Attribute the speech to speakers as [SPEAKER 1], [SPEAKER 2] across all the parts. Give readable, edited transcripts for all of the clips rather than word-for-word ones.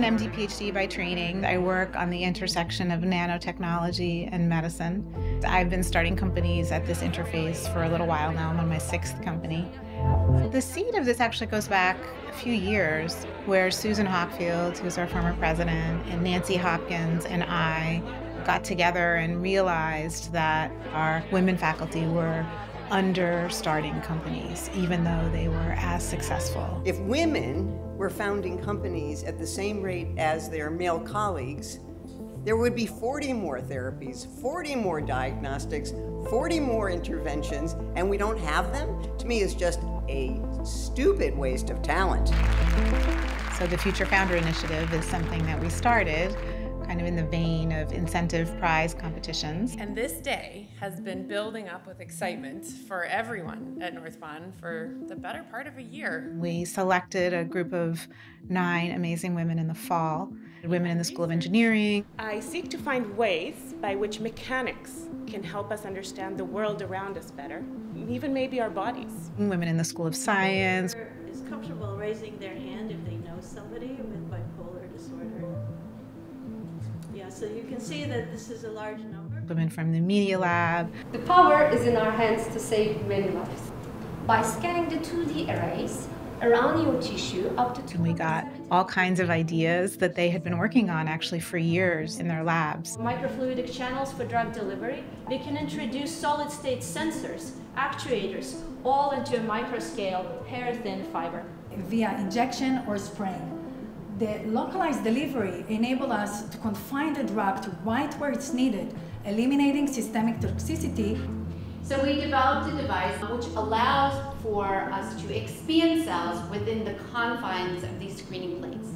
[SPEAKER 1] MD, PhD by training. I work on the intersection of nanotechnology and medicine. I've been starting companies at this interface for a little while now. I'm on my 6th company. The seed of this actually goes back a few years, where Susan Hockfield, who's our former president, and Nancy Hopkins and I got together and realized that our women faculty were under starting companies, even though they were as successful.
[SPEAKER 2] If women were founding companies at the same rate as their male colleagues, there would be 40 more therapies, 40 more diagnostics, 40 more interventions, and we don't have them. To me, is just a stupid waste of talent.
[SPEAKER 1] So the Future Founder Initiative is something that we started kind of in the vein of incentive prize competitions.
[SPEAKER 3] And this day has been building up with excitement for everyone at Northpond for the better part of a year.
[SPEAKER 1] We selected a group of 9 amazing women in the fall, women in the School of Engineering.
[SPEAKER 4] I seek to find ways by which mechanics can help us understand the world around us better, even maybe our bodies.
[SPEAKER 1] Women in the School of Science.
[SPEAKER 5] Is comfortable raising their hand if they know somebody with bipolar disorder. Yeah, so you can see that this is a large number.
[SPEAKER 1] Women from the Media Lab.
[SPEAKER 6] The power is in our hands to save many lives. By scanning the 2D arrays around your tissue up to 270.
[SPEAKER 1] And we got all kinds of ideas that they had been working on actually for years in their labs.
[SPEAKER 5] Microfluidic channels for drug delivery. They can introduce solid-state sensors, actuators, all into a microscale, hair-thin fiber.
[SPEAKER 7] Via injection or spraying. The localized delivery enables us to confine the drug to right where it's needed, eliminating systemic toxicity.
[SPEAKER 8] So we developed a device which allows for us to expand cells within the confines of these screening plates.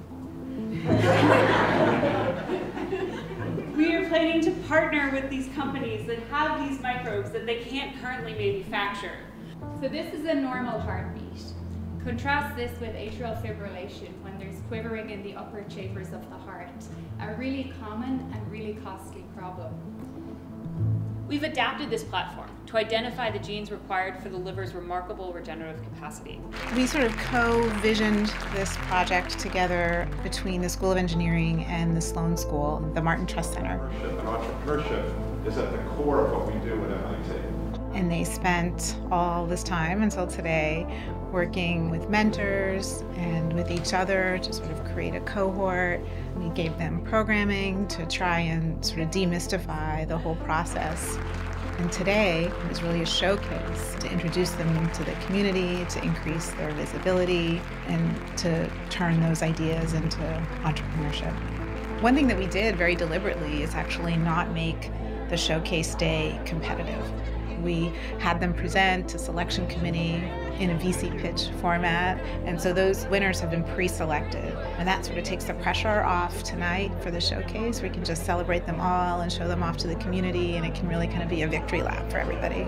[SPEAKER 9] We are planning to partner with these companies that have these microbes that they can't currently manufacture.
[SPEAKER 10] So this is a normal heartbeat. Contrast this with atrial fibrillation, when there's quivering in the upper chambers of the heart, a really common and really costly problem.
[SPEAKER 9] We've adapted this platform to identify the genes required for the liver's remarkable regenerative capacity.
[SPEAKER 1] We sort of co-visioned this project together between the School of Engineering and the Sloan School, the Martin Trust Center.
[SPEAKER 11] Entrepreneurship is at the core of what we do at MIT.
[SPEAKER 1] And they spent all this time until today working with mentors and with each other to sort of create a cohort. We gave them programming to try and sort of demystify the whole process. And today is really a showcase to introduce them to the community, to increase their visibility, and to turn those ideas into entrepreneurship. One thing that we did very deliberately is actually not make the showcase day competitive. We had them present to selection committee in a VC pitch format, and so those winners have been pre-selected. And that sort of takes the pressure off tonight for the showcase. We can just celebrate them all and show them off to the community, and it can really kind of be a victory lap for everybody.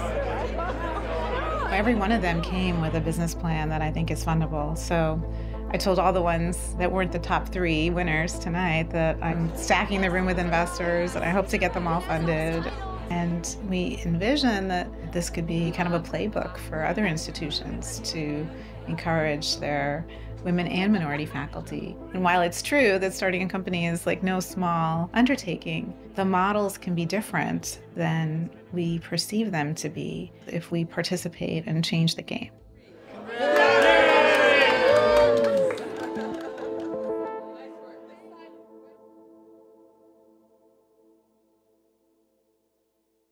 [SPEAKER 1] Every one of them came with a business plan that I think is fundable. So I told all the ones that weren't the top 3 winners tonight that I'm stacking the room with investors, and I hope to get them all funded. And we envision that this could be kind of a playbook for other institutions to encourage their women and minority faculty. And while it's true that starting a company is like no small undertaking, the models can be different than we perceive them to be if we participate and change the game.